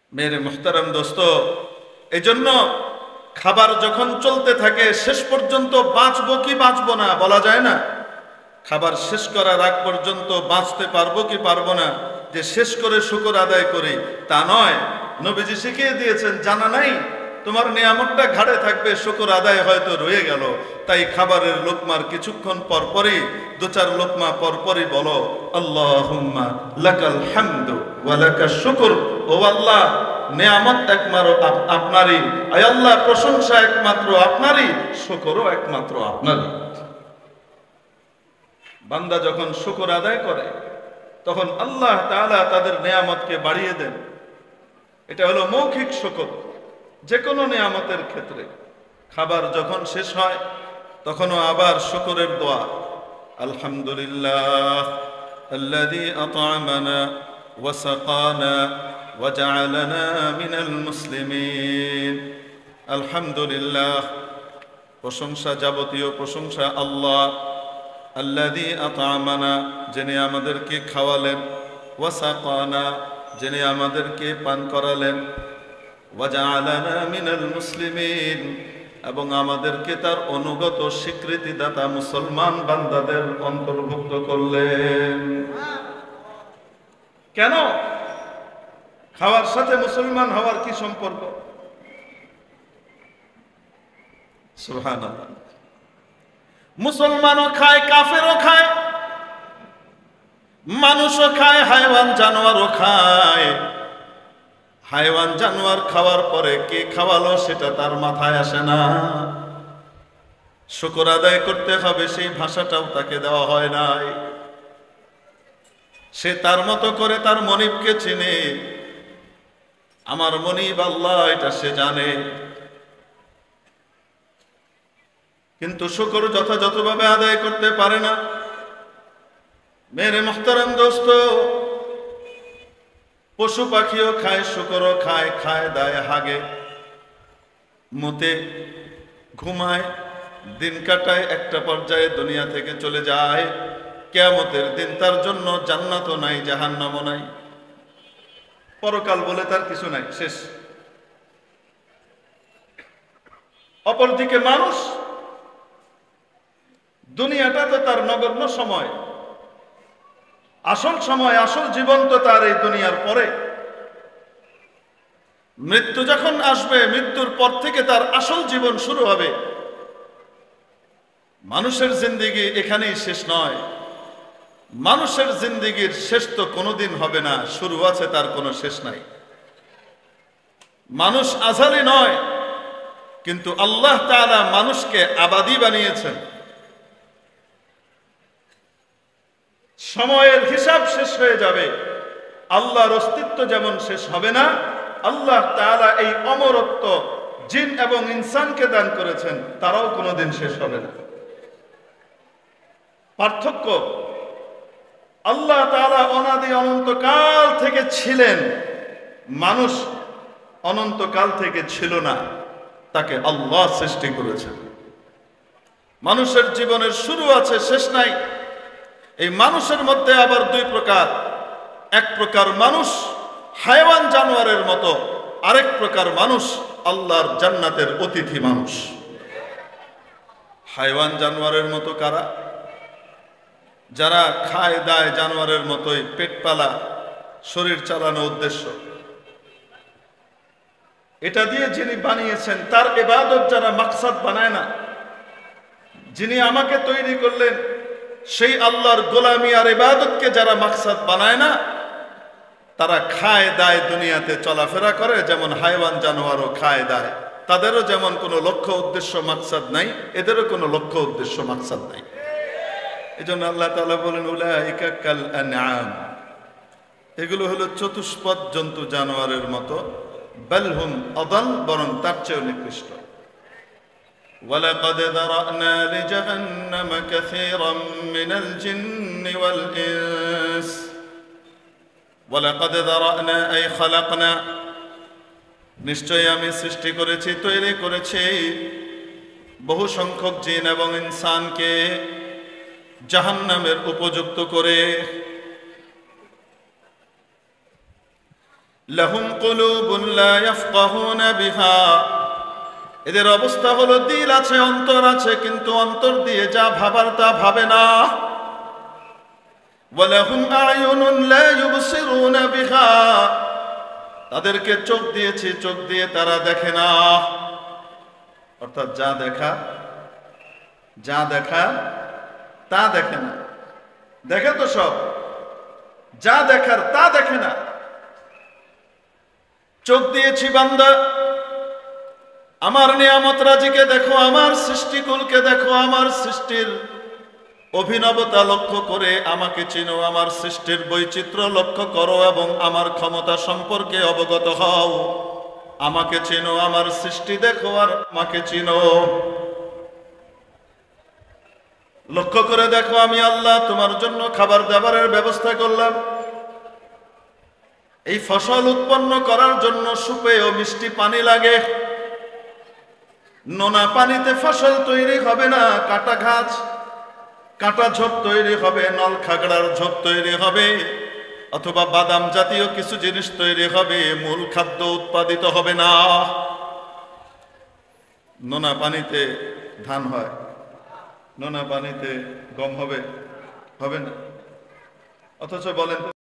মেরে মুহতারাম দোস্ত, এজন্য খাবার যখন চলতে থাকে শেষ পর্যন্ত বাঁচবো কি বাঁচবো না বলা যায় না। খাবার শেষ করার আগ পর্যন্ত বাঁচতে পারবো কি পারবো না, যে শেষ করে শুকর আদায় করি তা নয়। নবীজি শিখিয়ে দিয়েছেন, জানা নাই তোমার নিয়ামতটা ঘাড়ে থাকবে, শুকর আদায় হয়তো রয়ে গেল। তাই খাবারের লোকমার কিছুক্ষণ পরপরই, দু চার লোকমা পরপরই বলো আল্লাহুম্মা লাকাল হামদু ওয়া লাকাশ শুকর। ও আল্লাহ, নিয়ামত একমাত্র আপনারই, আয় আল্লাহ প্রশংসা একমাত্র আপনারই, শুকরও একমাত্র আপনারই। বান্দা যখন শুকর আদায় করে তখন আল্লাহ তাআলা তাদের নিয়ামতকে বাড়িয়ে দেন। এটা হলো মৌখিক শুকর। যে কোনো নিয়ামতের ক্ষেত্রে খাবার যখন শেষ হয় তখনও আবার শুকরের দোয়া, আলহামদুলিল্লাহ আল্লাযী আত'আমানা ওয়া সাকানা ওয়া জা'আলানা মিনাল মুসলিমিন। আলহামদুলিল্লাহ, প্রশংসা, যাবতীয় প্রশংসা আল্লাহ। আল্লাযী আত'আমানা, যিনি আমাদেরকে খাওয়ালেন, ওয়া সাকানা, যিনি আমাদেরকে পান করালেন, ওয়া জা'আলানা মিনাল মুসলিমিন, এবং আমাদেরকে তার অনুগত স্বীকৃতিদাতা মুসলমান বান্দাদের অন্তর্ভুক্ত করলেন। কেন? খাওয়ার সাথে মুসলমান হওয়ার কি সম্পর্ক? সুবহানাল্লাহ। মুসলমানও খায়, কাফেরও খায়, মানুষও খায়, হায়ওয়ান জানোয়ারও খায়। হায়ওয়ান জানোয়ার খাওয়ার পরে কে খাওয়ালো সেটা তার মাথায় আসে না। শুকর আদায় করতে হবে সেই ভাষাটাও তাকে দেওয়া হয় নাই। সে তার মতো করে তার মনিবকে চিনে। আমার মনিব আল্লাহ, এটা সে জানে। কিন্তু শুকর যথাযথভাবে আদায় করতে পারে না। মেরে মুহতারাম দোস্ত, পশু পাখিও খায়, শুকরও খায়, খায় দায়, হাগে, মুতে, ঘুমায়, দিন কাটায়, একটা পর্যায়ে দুনিয়া থেকে চলে যায়। কিয়ামতের দিন তার জন্য জান্নাতও নাই, জাহান্নামও নাই, পরকাল বলে তার কিছু নাই, শেষ। অপরদিকে মানুষ, দুনিয়াটা তো তার নগণ্য সময়, আসল সময়, আসল জীবন তো তার এই দুনিয়ার পরে। মৃত্যু যখন আসবে, মৃত্যুর পর থেকে তার আসল জীবন শুরু হবে। মানুষের জিন্দেগি এখানেই শেষ নয়। মানুষের জিন্দেগির শেষ তো কোনোদিন হবে না, শুরু আছে, তার কোনো শেষ নাই। মানুষ আযালি নয়, কিন্তু আল্লাহ তাআলা মানুষকে আবাদি বানিয়েছেন। সময়ের হিসাব শেষ হয়ে যাবে, আল্লাহর অস্তিত্ব যেমন শেষ হবে না, আল্লাহ তাআলা এই অমরত্ব জিন এবং ইনসানকে দান করেছেন, তারাও কোনোদিন শেষ হবে না। পার্থক্য, আল্লাহ তাআলা অনাদি অনন্তকাল থেকে ছিলেন, মানুষ অনন্তকাল থেকে ছিল না, তাকে আল্লাহ সৃষ্টি করেছেন। মানুষের জীবনের শুরু আছে, শেষ নাই। এই মানুষের মধ্যে আবার দুই প্রকার। এক প্রকার মানুষ হায়ওয়ান জানোয়ারের মতো, আরেক প্রকার মানুষ আল্লাহর জান্নাতের অতিথি মানুষ। হায়ওয়ান জানোয়ারের মতো কারা? যারা খায় দায় জানোয়ারের মতোই, পেট পালা, শরীর চালানো উদ্দেশ্য। এটা দিয়ে যিনি বানিয়েছেন তার ইবাদত যারা মাকসাদ বানায় না, যিনি আমাকে তৈরি করলেন সেই আল্লাহর গোলামি আর ইবাদতকে যারা মাকসাদ বানায় না, তারা খায় দায় দুনিয়াতে চলাফেরা করে, যেমন হায়ওয়ান জানোয়ারও খায় দায়। তাদেরও যেমন কোনো লক্ষ্য উদ্দেশ্য মাকসাদ নাই, এদেরও কোনো লক্ষ্য উদ্দেশ্য মাকসাদ নাই। এজন্য আল্লাহ তাআলা বলেন উলাইকা কাল আনআম, এগুলো হলো চতুষ্পদ জন্তু জানোয়ারের মতো। বাল হুম আদাল, বরং তার চেয়েও নিকৃষ্ট। ওয়ালাকাদ যারানা লিজাহান্নাম কাসীরাম মিনাল জিন্নি ওয়াল ইনস। ওয়ালাকাদ যারানা আই খালাকনা, নিশ্চয়ই আমি সৃষ্টি করেছি, তৈরি করেছি বহু সংখ্যক জিন এবং ইনসানকে জাহান্নামের উপযুক্ত করে। লাহুম কুলুবুন লা ইয়াফকাহুনা বিহা, এদের অবস্থা হলো দিল আছে অন্তর আছে কিন্তু অন্তর দিয়ে যা ভাবার তা ভাবে না। ওয়ালাহুম আ'য়ুনুন লা ইউবসিরুনা বিহা, তাদেরকে চোখ দিয়েছি চোখ দিয়ে তারা দেখে না। অর্থাৎ যা দেখা তা দেখে না, দেখে তো সব, যা দেখার তা দেখে না। চোখ দিয়েছি বান্দা, আমার নিয়ামত রাজিকে দেখো, আমার সৃষ্টিকুলকে দেখো, আমার সৃষ্টির অভিনবতা লক্ষ্য করে আমাকে চিনো, আমার সৃষ্টির বৈচিত্র্য লক্ষ্য করো এবং আমার ক্ষমতা সম্পর্কে অবগত হও। আমাকে চিনো, আমার সৃষ্টি দেখো আর আমাকে চিনো। লক্ষ্য করে দেখো আমি আল্লাহ তোমার জন্য খাবার দাবারের ব্যবস্থা করলাম। এই ফসল উৎপন্ন করার জন্য সুপেয় মিষ্টি পানি লাগে। নোনা পানিতে ফসল তৈরি হবে না, কাটা ঘাস কাটা ঝোপ তৈরি হবে, নল খাগড়ার ঝোপ তৈরি হবে, অথবা বাদাম জাতীয় কিছু জিনিস তৈরি হবে, মূল খাদ্য উৎপাদিত হবে না। নোনা পানিতে ধান হয়, নোনা পানিতে গম হবে না। অথচ বলেন